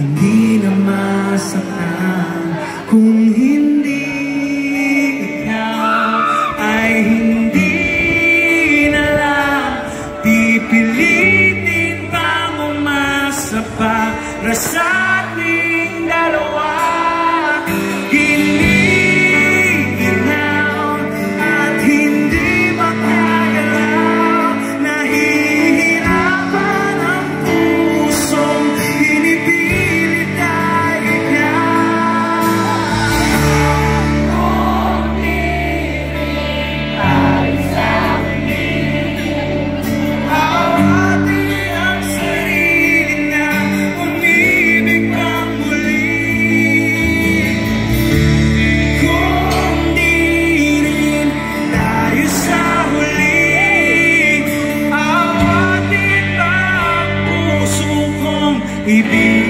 hindi na masaktan. Kung hindi ikaw ay hindi na lang pipilitin pang umasa para sa ating dalawa. Ibig